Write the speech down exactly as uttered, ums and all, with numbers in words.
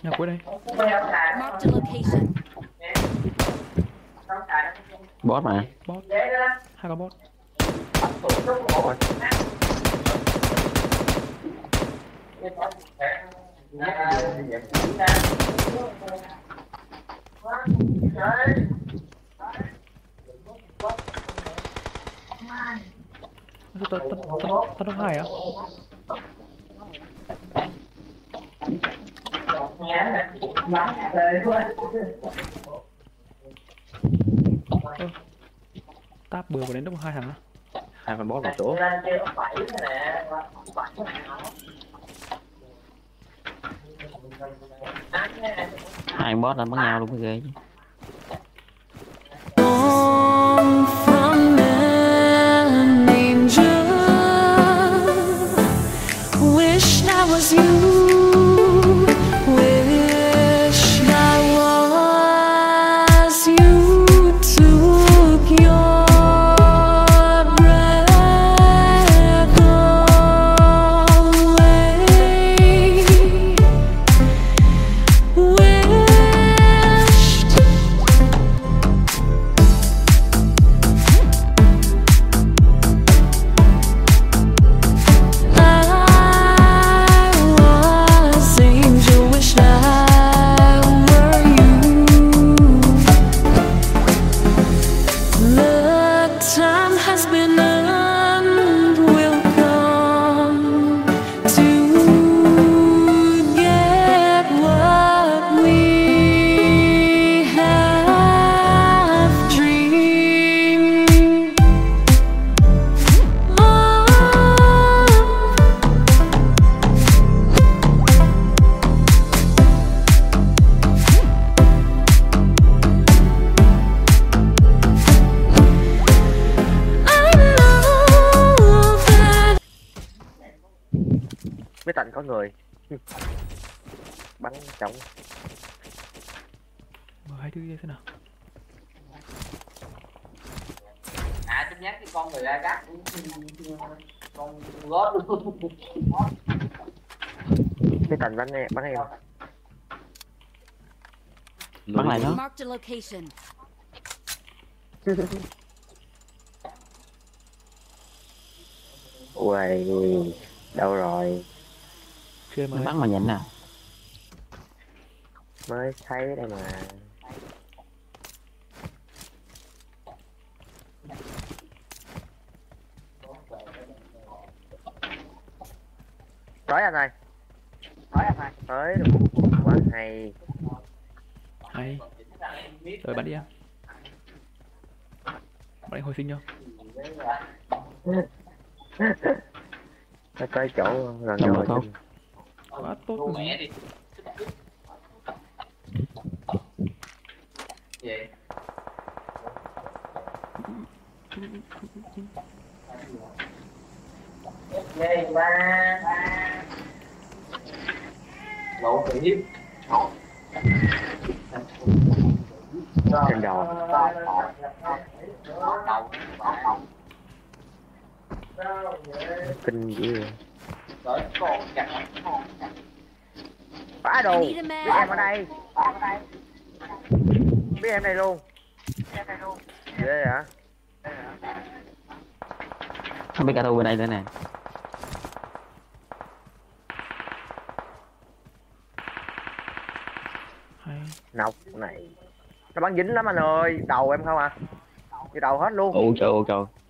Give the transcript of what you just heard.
Nhà cuối đây. Marked a location. Boss mà. Boss. Hai con boss. Tao tao tao tao tao hai à? Ơ, táp bừa vào đến đâu hai thằng á? Hai con boss một chỗ. Hai con boss là bắn nhau luôn mới ghê chứ. From an angel, wished I was you. Wished I was you. Took your breath away. Wished Biết tận có người bắn trống. Mở hai đứa ra thế nào? À tôi nhắc cái con người ra gắt con gót luôn. Biết tận bắn em bắn em. Bắn lại nó. Marked a location. Ui, đâu rồi? Chưa Nó mới. bắn mà nhìn nè. Mới thấy đây mà. Tới anh ơi. Tới anh ơi. Tới được quá hay. Hay. Rồi bắn đi em. Bắn anh hồi sinh cho. Nó tới chỗ gần Đúng rồi. rồi, tốt. Quá tốt rồi. Mẹ đi. Vậy. Đây ba. Lộ kỹ. Trên đầu. Kinh dữ vậy. Phá đồ. I need a Biết em ở man. đây. Biết em đây luôn. Ghê hả? Không biết cả thu bên đây nữa nè. Hay. Nọc này. Nó bắn dính lắm anh ơi. Đầu em không à? Cái đầu hết luôn. Ồ trời ơi trời.